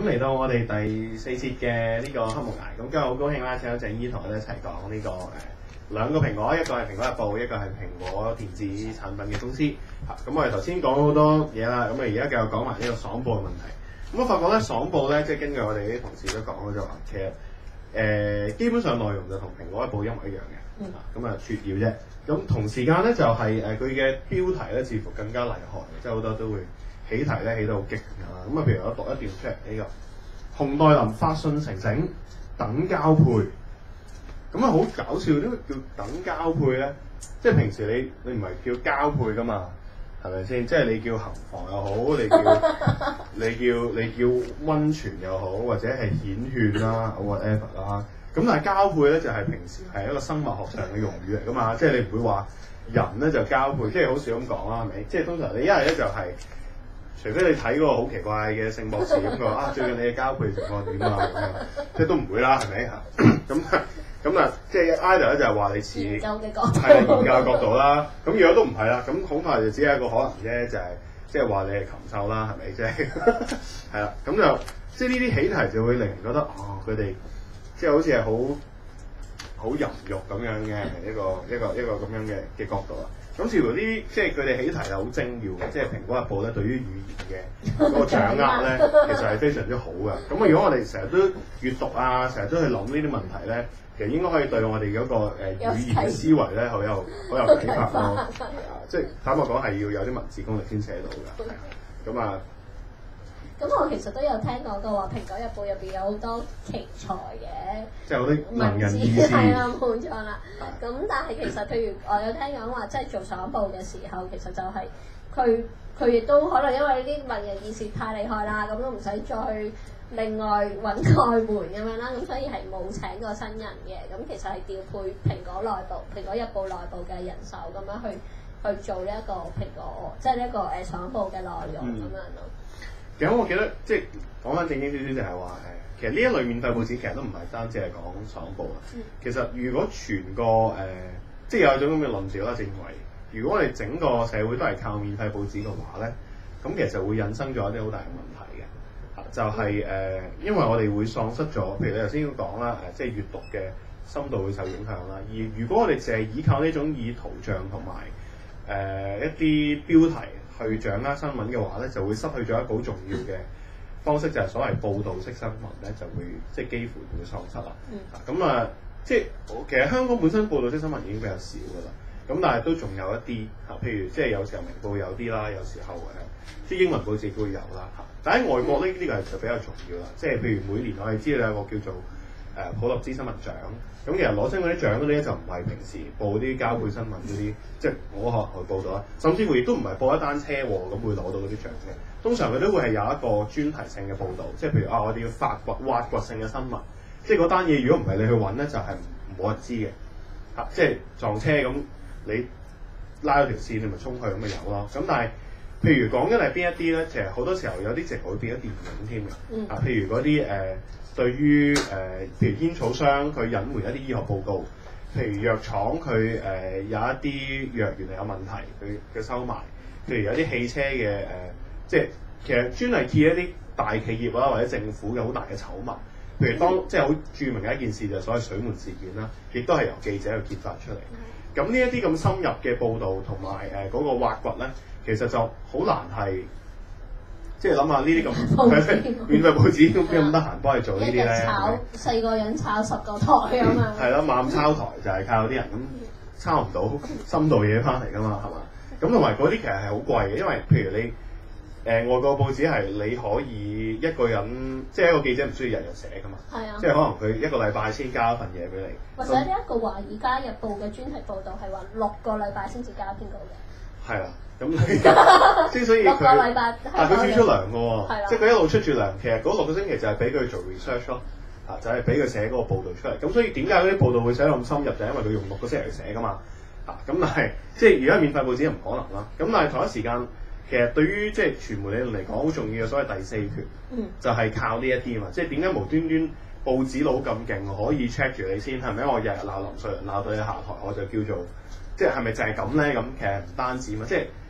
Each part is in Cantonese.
嚟到我哋第4節嘅呢個黑木崖，咁今日好高興啦，請到鄭姨同我哋一齊講呢個兩個蘋果，一個係蘋果日報，一個係蘋果電子產品嘅公司。咁我哋頭先講好多嘢啦，咁啊而家繼續講埋呢個爽報嘅問題。咁我發覺咧，爽報咧，即係根據我哋啲同事都講咧，就話其實基本上內容就同蘋果日報一模一樣嘅，咁啊撮要啫。咁同時間咧就係佢嘅標題咧，似乎更加厲害，即係好多都會起題咧起到好激啊！咁啊，譬如我讀一段出嚟呢個熊黛林發信澄清等交配，咁啊好搞笑，點解叫等交配咧？即係平時你唔係叫交配噶嘛，係咪先？即係你叫行房又好，你叫温泉又好，或者係顯勸啦 whatever 啦。咁但係交配咧就係平時係一個生物學上嘅用語嚟噶嘛，即係你唔會話人咧就交配，即係好少咁講啦，係咪？即係通常你一係咧就係、除非你睇嗰個好奇怪嘅性博士咁佢話啊，最近你嘅交配情況點啊咁樣，即係都唔會啦，係咪嚇？咁啊，即係 either 咧就係話你似研究嘅角度，係研究嘅角度啦。咁如果都唔係啦，咁恐怕就只係一個可能啫，就係即係話你係禽獸啦，係咪啫？係啦，咁就即係呢啲起題就會令人覺得佢哋即係好似係好淫慾咁樣嘅一個咁樣嘅角度啦。咁似乎呢啲即係佢哋起題係好精妙嘅，即係《蘋果日報》咧對於語言嘅嗰個掌握咧，其實係非常之好嘅。咁如果我哋成日都閱讀啊，成日都去諗呢啲問題咧，其實應該可以對我哋嗰個語言嘅思維咧好有啟發咯。即係坦白講係要有啲文字功力先寫到㗎。咁啊。 咁我其實都有聽講過話，《蘋果日報》入邊有好多奇才嘅， 即係好多文人意思。 係啦，冇錯啦。咁但係其實譬如我有聽講話，即係做爽報嘅時候，其實就係佢亦都可能因為呢啲文人意思太厲害啦，咁都唔使再去另外揾外援咁樣啦，咁所以係冇請過新人嘅。咁其實係調配蘋果日報內部嘅人手咁樣去做呢一個蘋果，即係呢一個爽報嘅內容咁樣咯。 其實我記得即係講翻正經少少就係話其實呢一類免費報紙其實都唔係單止係講爽報啊。其實如果全個即係有一種咁嘅論調啦，正為如果我哋整個社會都係靠免費報紙嘅話咧，咁其實就會引申咗一啲好大嘅問題嘅。就係因為我哋會喪失咗，譬如你頭先講啦，即係閱讀嘅深度會受影響啦。而如果我哋淨係依靠呢種以圖像同埋一啲標題去掌握新聞嘅話咧，就會失去咗一個好重要嘅方式，就係所謂報導式新聞咧，就會即係幾乎會喪失啦。咁即係其實香港本身報導式新聞已經比較少㗎啦。咁但係都仲有一啲譬如即係有時候明報有啲啦，有時候啲英文報紙都會有啦。但喺外國呢個係就比較重要啦。即係譬如每年我哋知道有個叫做普立茲新聞獎，咁其實攞親嗰啲獎嗰啲咧就唔係平時報啲交配新聞嗰啲，即係我學去報導啦，甚至乎亦都唔係報一單車禍咁會攞到嗰啲獎嘅。通常佢都會係有一個專題性嘅報導，即係譬如我哋要挖掘性嘅新聞，即係嗰單嘢如果唔係你去揾咧，就係冇人知嘅。即係撞車咁，你拉咗條線你咪衝去咁咪有咯。咁但係譬如講緊係邊一啲咧，其實好多時候有啲直會變咗電影添嘅。譬如嗰啲對於譬如煙草商佢隱瞞一啲醫學報告，譬如藥廠佢有一啲藥原來有問題，佢收埋。譬如有啲汽車嘅即係其實專係揭一啲大企業啦或者政府嘅好大嘅醜聞。譬如即係好著名嘅一件事就係所謂水門事件啦，亦都係由記者去揭發出嚟。咁呢一啲咁深入嘅報導同埋嗰個挖掘咧，其實就好難係。即係諗下呢啲咁免費報紙邊咁得閒幫你做呢啲咧？ 炒4個人炒10個台咁啊！ 係咯，猛抄台就係靠啲人咁抄唔到深度嘢翻嚟㗎嘛，係嘛？咁同埋嗰啲其實係好貴嘅，因為譬如你外國報紙係你可以一個人，即係一個記者唔需要日日寫㗎嘛。係啊。即係可能佢一個禮拜先交一份嘢俾你。 或者呢一個《華爾街日報》嘅專題報導係話6個禮拜先至交篇稿嘅。係啦。 咁即係所以佢，但佢要出糧嘅喎，即係佢一路出住糧，其實嗰6個星期就係俾佢做 research 咯，就係俾佢寫嗰個報導出嚟。咁所以點解嗰啲報導會寫得咁深入，就係因為佢用6個星期去寫㗎嘛。咁但係即係而家免費報紙唔可能啦。咁但係同一時間，其實對於即係傳媒理論嚟講好重要嘅所謂第四權，就係靠呢一啲嘛。即係點解無端端報紙佬咁勁可以 check 住你先？係咪我日日鬧林瑞麟鬧到你下台，我就叫做即係咪就係咁咧？咁其實唔單止嘛，即係。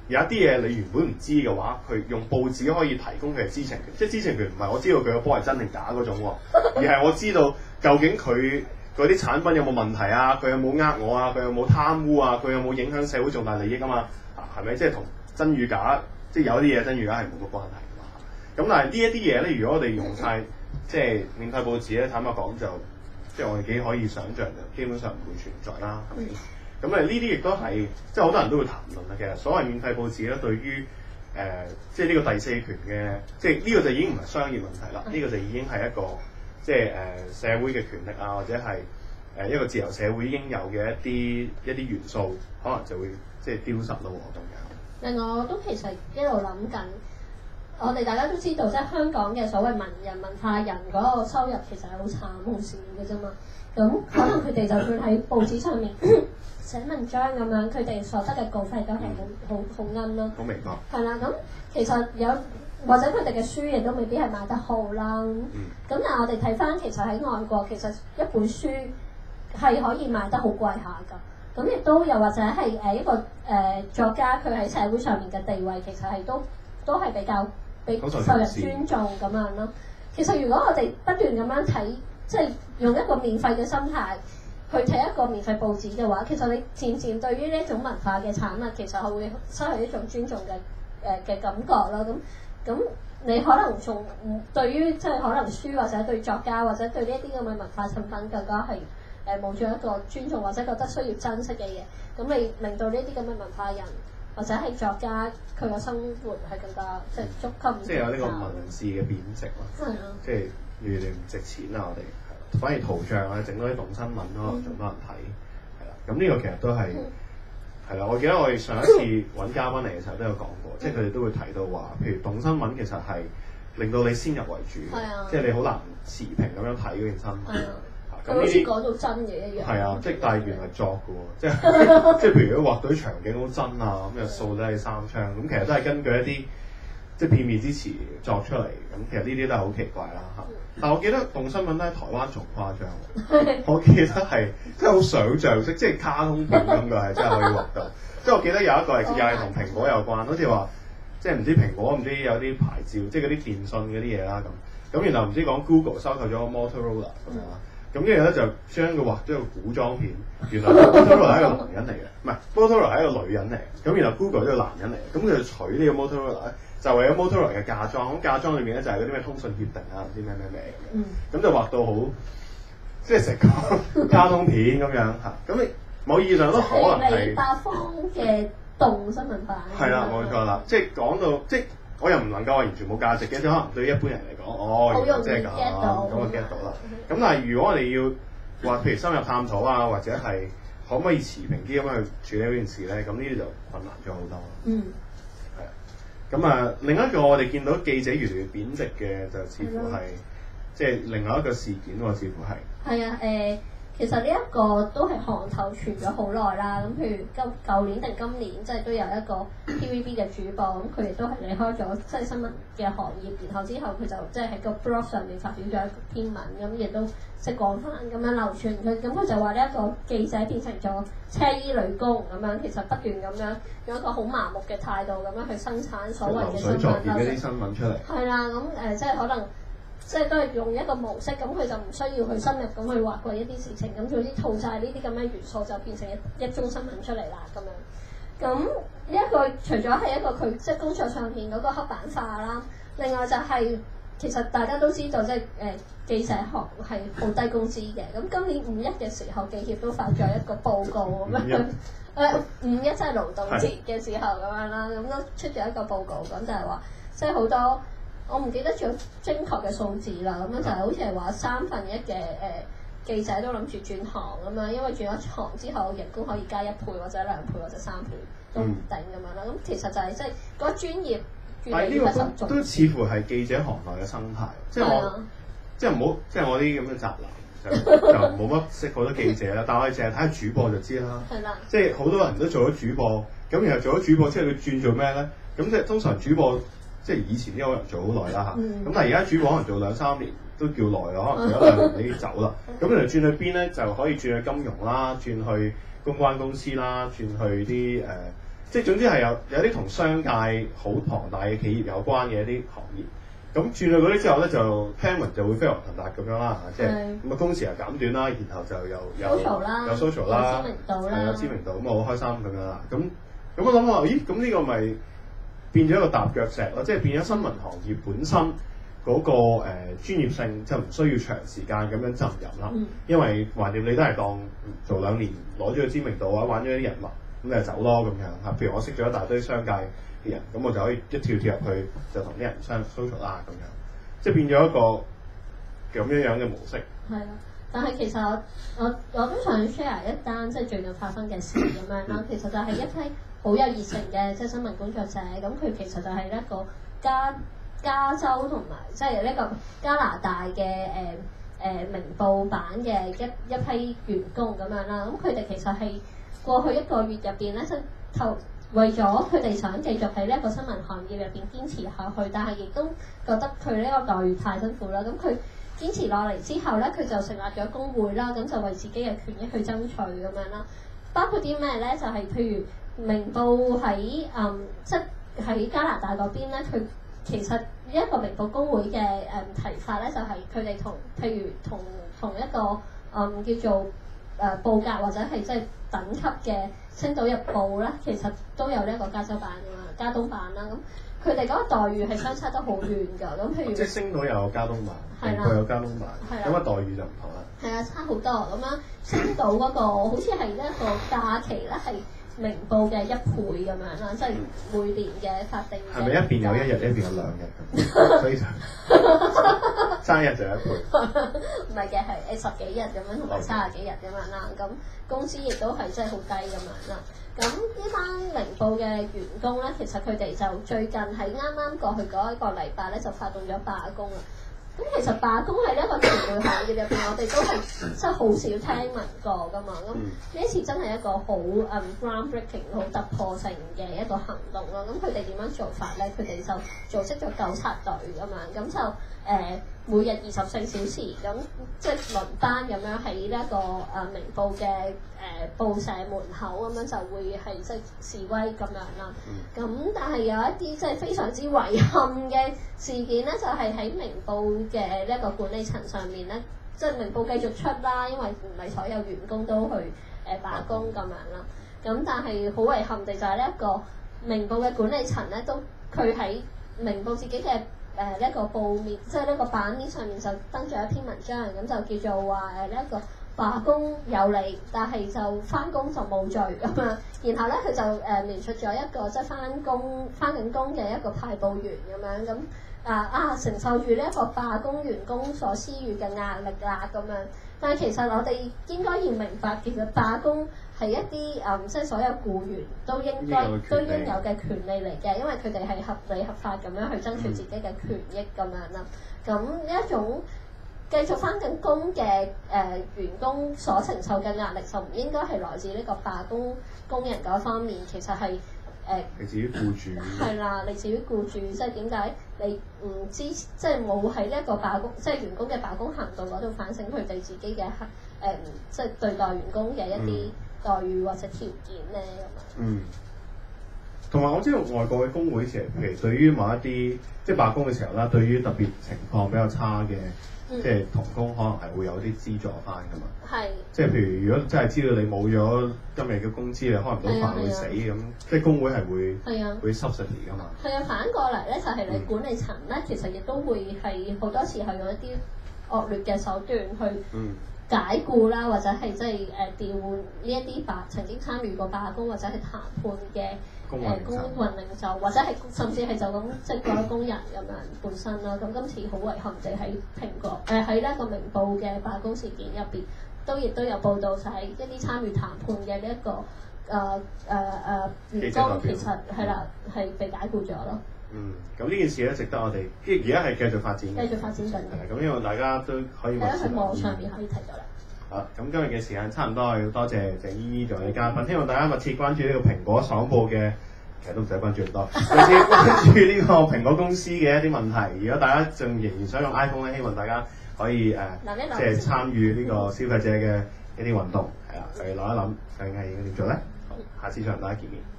有一啲嘢你原本唔知嘅話，佢用報紙可以提供佢嘅知情權。即係知情權唔係我知道佢個波係真定假嗰種喎，而係我知道究竟佢嗰啲產品有冇問題啊，佢有冇呃我啊，佢有冇貪污啊，佢有冇影響社會重大利益啊嘛？係咪？即係同真與假，即係有啲嘢真與假係冇乜關係㗎嘛。咁但係呢一啲嘢咧，如果我哋用晒即係免費報紙咧，坦白講就即係我哋幾可以想像嘅，基本上唔會存在啦，係咪？咁呢啲亦都係即係好多人都會談論啦。其實所謂免費報紙咧，對於即係呢個第四權嘅，即係呢個就已經唔係商業問題啦，呢個就已經係一個即係社會嘅權力啊，或者係一個自由社會應有嘅一啲元素，可能就會即係丟失咯咁樣。 另外我都其實一路諗緊，我哋大家都知道，即係香港嘅所謂文人文化人嗰個收入其實係好慘好少嘅啫嘛。咁可能佢哋就算喺報紙上面寫文章咁樣，佢哋所得嘅稿費都係好奀咯。 好明白。 係啦，咁其實有或者佢哋嘅書亦都未必係賣得好啦。咁但係我哋睇翻，其實喺外國，其實一本書係可以賣得好貴下㗎。咁亦都又或者係一個作家，佢喺社會上面嘅地位，其實係都係比較受人尊重咁樣咯。其實如果我哋不斷咁樣睇，即係用一個免費嘅心態去睇一個免費報紙嘅話，其實你漸漸對於呢一種文化嘅產物，其實係會失去一種尊重嘅感覺啦。咁你可能仲對於即係可能書或者對作家或者對呢一啲咁嘅文化產品更加係冇咗一個尊重或者覺得需要珍惜嘅嘢，咁你令到呢啲咁嘅文化人或者係作家佢嘅生活係更加即係捉襟。 即係有呢個文字嘅貶值咯。係啊。即係越嚟越唔值錢啊！我哋反而圖像啊，整多啲動新聞可能仲多人睇，係啦。咁呢個其實都係係啦。我記得我哋上一次揾嘉賓嚟嘅時候都有講過，即係佢哋都會提到話，譬如動新聞其實係令到你先入為主，即係你好難持平咁樣睇嗰件新聞。 咁好似講到真嘅一樣。係啊，即係但係原來作嘅喎，即係譬如如果畫到啲場景好真啊，咁又掃低三槍，咁其實都係根據一啲即係片面之詞作出嚟，咁其實呢啲都係好奇怪啦嚇。但係我記得動新聞咧，台灣仲誇張，我記得係即係好想像式，即係卡通片咁嘅係真係可以畫到。即係我記得有一個係又係同蘋果有關，好似話即係唔知蘋果唔知有啲牌照，即係嗰啲電信嗰啲嘢啦咁。咁然後唔知講 Google 收購咗 Motorola 咁樣啦。咁跟住咧就將佢畫咗個古裝片，原來 Motorola 係一個男人嚟嘅，唔係 Motorola 係一個女人嚟嘅。咁然後 Google 都係男人嚟嘅，咁佢就娶呢個 Motorola 咧，就為咗 Motorola 嘅嫁妝。咁嫁妝裏面咧就係嗰啲咩通訊協定啊，唔知咩咁樣。咁就畫到好，即係成個卡通片咁樣嚇。咁你某意義上都可能係百方嘅動新聞版。 係啦，冇錯啦，即係講到即係我又唔能夠話完全冇價值嘅，即係可能對一般人嚟講，原來即係咁，咁就 get 到啦。咁但係如果我哋要話，譬如深入探討啊，或者係可唔可以持平啲咁樣去處理呢件事咧？咁呢啲就困難咗好多。係啊。咁啊，另一個我哋見到記者越嚟越貶值嘅，就似乎係即係另外一個事件喎，似乎係。係啊， 其實呢一個都係行頭傳咗好耐啦。咁譬如舊年定今年，即係都有一個 TVB 嘅主播，咁佢亦都係離開咗即係新聞嘅行業，然後之後佢就即係喺個 blog 上面發表咗一篇文，咁亦都即係廣泛咁樣流傳佢。咁佢就話呢一個記者變成咗車衣女工咁樣，其實不斷咁樣用一個好麻木嘅態度咁樣去生產所謂嘅新聞。 流水作業嗰啲新聞出嚟。 係啦，咁即係可能。即係都係用一個模式，咁佢就唔需要去深入咁去挖掘一啲事情，咁總之套晒呢啲咁嘅元素就變成一宗新聞出嚟啦咁樣。咁呢一個除咗係一個佢即係工作上面嗰個刻板化啦，另外就係、其實大家都知道即係記者行係好低工資嘅。咁今年5·1嘅時候，記協都發咗一個報告咁樣。5·1即係勞動節嘅時候咁樣啦，咁都出咗一個報告，咁就係話即係好多。我唔記得咗精確嘅數字啦，咁樣就係好似係話1/3嘅記者都諗住轉行咁樣，因為轉咗行之後人工可以加1倍或者2倍或者3倍都唔定咁樣啦。咁其實就係即係嗰個專業越嚟越不實重。 都似乎係記者行內嘅生態，即係我即係唔好即係我啲咁嘅宅男就冇乜識好多記者啦，但係我哋淨係睇主播就知啦。係啦，即係好多人都做咗主播，咁然後做咗主播之後佢轉做咩咧？咁即係通常主播。即係以前啲可能做好耐啦嚇，咁但係而家主播可能做2-3年都叫耐啦，可能做咗2年你要走啦。咁原來轉去邊咧，就可以轉去金融啦，轉去公關公司啦，轉去啲即係總之係有啲同商界好龐大嘅企業有關嘅一啲行業。咁轉去嗰啲之後咧，就聽聞就會飛黃騰達咁樣啦，即係咁啊工時又減短啦，然後就有 social 啦，有知名度，咁我好開心咁樣啦。咁我諗話，咦？咁呢個咪變咗一個踏腳石咯，即係變咗新聞行業本身嗰個專業性就唔需要長時間咁樣浸入啦，因為橫掂你都係當做2年攞咗個知名度或者玩咗啲人物，咁你就走咯咁樣嚇。譬如我識咗一大堆商界嘅人，咁我就可以一跳入去就同啲人相 social 啦咁樣，即係變咗一個咁樣嘅模式。 係啊，但係其實我都想 share 一單即係最近發生嘅事咁樣啦。其實就係一批好有熱誠嘅即係新聞工作者，咁佢其實就係一個加州同埋即係呢個加拿大嘅明報版嘅一批員工咁樣啦。咁佢哋其實係過去1個月入邊咧，即係為咗佢哋想繼續喺呢一個新聞行業入邊堅持下去，但係亦都覺得佢呢個待遇太辛苦啦。咁佢堅持落嚟之後咧，佢就成立咗工會啦，咁就為自己嘅權益去爭取咁樣啦。包括啲咩咧？就係譬如明報喺即係喺加拿大嗰邊咧，佢其實一個明報工會嘅提法咧，就係佢哋譬如同一個叫做報格或者係即係等級嘅星島日報咧，其實都有呢一個加州版㗎嘛，加東版啦。咁佢哋嗰個待遇係相差得好遠㗎。咁譬如即係星島有加東版，明報有加東版，咁啊待遇就唔同啦。 係啊，差好多咁樣。星島嗰個好似係一個假期咧，係明報嘅1倍咁樣啦，即係每年嘅法定。係咪一邊有1日，一邊有2日咁？所以就生日就1倍。 唔係嘅，係10幾日咁樣，同埋30幾日咁樣啦。咁工資亦都係真係好低咁樣啦。咁呢班明報嘅員工咧，其實佢哋就最近喺啱啱過去嗰1個禮拜咧，就發動咗罷工啦。咁其實罷工喺呢一個傳媒行業入邊，我哋都係真係好少聽聞過噶嘛。咁呢一次真係一個好groundbreaking、好突破性嘅一個行動咯。咁佢哋點樣做法咧？佢哋就組織咗糾察隊咁樣，咁就每日24小時咁，即係輪班咁樣喺呢一個明報嘅報社門口咁樣就會係即係示威咁樣啦。咁但係有一啲即係非常之遺憾嘅事件咧，就係喺明報嘅呢一個管理層上面咧，即係明報繼續出啦，因為唔係所有員工都去罷工咁樣啦。咁但係好遺憾地就係呢一個明報嘅管理層咧，都佢喺明報自己嘅呢一個報面，即係呢個版面上面就登咗一篇文章，咁就叫做話呢一個罷工有理，但係就返工就冇罪咁樣。然後咧佢就描述咗一個即係返緊工嘅一個派報員咁樣咁承受住呢一個罷工員工所施予嘅壓力啦咁樣。但係其實我哋應該要明白，其實罷工係一啲即係所有僱員都應有嘅權利嚟嘅，因為佢哋係合理合法咁樣去爭取自己嘅權益咁樣啦。咁呢一種繼續返緊工嘅員工所承受嘅壓力，就唔應該係來自呢個罷工工人嗰方面，其實係嚟自於僱主。 係啦，嚟自於僱主，即係點解你唔知，即係冇喺呢一個罷工，即係員工嘅罷工行動嗰度反省佢哋自己嘅即係對待員工嘅一啲待遇或者條件咧咁樣。 同埋我知道外國嘅工會其實譬如對於某一啲即係罷工嘅時候啦，對於特別情況比較差嘅。即係同工可能係會有啲資助翻㗎嘛，即係譬如如果真係知道你冇咗今日嘅工資，你開唔到飯會死咁，即係工會係會 subsidy 㗎嘛。 係啊，反過嚟咧就係你管理層咧，其實亦都會係好多次係用一啲惡劣嘅手段去解僱啦，或者係即係調換呢一啲曾經參與過罷工或者係談判嘅工運領袖，或者係甚至係就咁即係嗰啲工人咁樣本身啦。咁今次好遺憾地喺蘋果喺呢一個明報嘅罷工事件入邊，亦都有報道，就係一啲參與談判嘅呢一個員工，其實係啦係被解僱咗咯。 咁呢件事咧值得我哋，而家係繼續發展緊。咁希望大家都可以喺網上面可以睇到啦。 好，咁今日嘅時間差唔多，要多謝鄭依依做嘅嘉賓。希望大家密切關注呢個蘋果爽報嘅，其實都唔使關注咁多，密切關注呢個蘋果公司嘅一啲問題。如果大家仲仍然想用 iPhone 咧，希望大家可以即係參與呢個消費者嘅一啲運動，係啦，去諗一諗究竟係應該點做咧。好，下次再同大家見面。